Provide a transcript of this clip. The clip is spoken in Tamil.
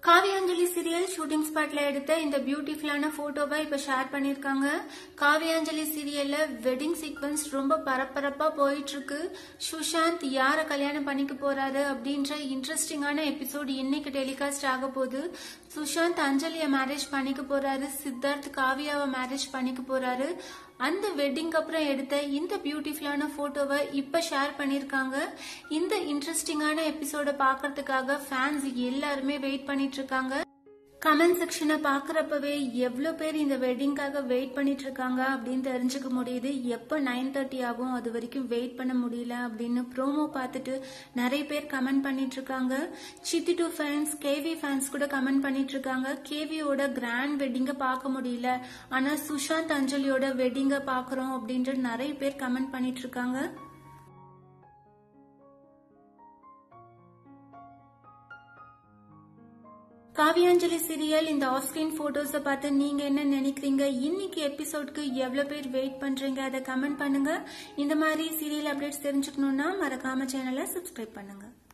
காவியாஞ்சலி சீரியல் ஷூட்டிங் ஸ்பாட்ல எடுத்த இந்த பியூட்டிஃபுல்லான போட்டோவை இப்ப ஷேர் பண்ணிருக்காங்க. காவியாஞ்சலி சீரியல்ல வெட்டிங் சீக்வன்ஸ் ரொம்ப பரபரப்பா போயிட்டு இருக்கு. சுஷாந்த் யார கல்யாணம் பண்ணிக்க போறாரு அப்படின்ற இன்ட்ரெஸ்டிங்கான எபிசோட் இன்னைக்கு டெலிகாஸ்ட் ஆக போகுது. சுஷாந்த் அஞ்சலிய மேரேஜ் பண்ணிக்க போறாரு, சித்தார்த் காவியாவை மேரேஜ் பண்ணிக்க போறாரு. அந்த வெட்டிங் அப்புறம் எடுத்த இந்த பியூட்டிஃபுல்லான போட்டோவை இப்ப ஷேர் பண்ணிருக்காங்க. இந்த இன்ட்ரெஸ்டிங்கான எபிசோட பாக்குறதுக்காக ஃபேன்ஸ் எல்லாருமே வெயிட் பண்ணிட்டு இருக்காங்க. கமெண்ட் செக்ஷனை பாக்குறப்பவே எவ்வளவு பேர் இந்த வெட்டிங்காக வெயிட் பண்ணிட்டு இருக்காங்க அப்படின்னு தெரிஞ்சுக்க முடியுது. எப்ப 9:30 ஆகும் அது வரைக்கும் வெயிட் பண்ண முடியல அப்படின்னு ப்ரோமோ பார்த்துட்டு நிறைய பேர் கமெண்ட் பண்ணிட்டு இருக்காங்க. சித்தி 2 ஃபேன்ஸ், கேவி ஃபேன்ஸ் கூட கமெண்ட் பண்ணிட்டு இருக்காங்க. கேவியோட கிராண்ட் வெட்டிங்க பார்க்க முடியல, ஆனா சுஷாந்த் அஞ்சலியோட வெட்டிங்க பாக்குறோம் அப்படின்ற நிறைய பேர் கமெண்ட் பண்ணிட்டு இருக்காங்க. காவியாஞ்சலி சீரியல் இந்த ஆஃப் ஸ்கிரீன் போட்டோஸை பார்த்து நீங்க என்ன நினைக்கிறீங்க? இன்னைக்கு எபிசோட்க்கு எவ்வளவு பேர் வெயிட் பண்றீங்க? அதை கமெண்ட் பண்ணுங்க. இந்த மாதிரி சீரியல் அப்டேட்ஸ் தெரிஞ்சுக்கணும்னா மறக்காம சேனலை சப்ஸ்கிரைப் பண்ணுங்க.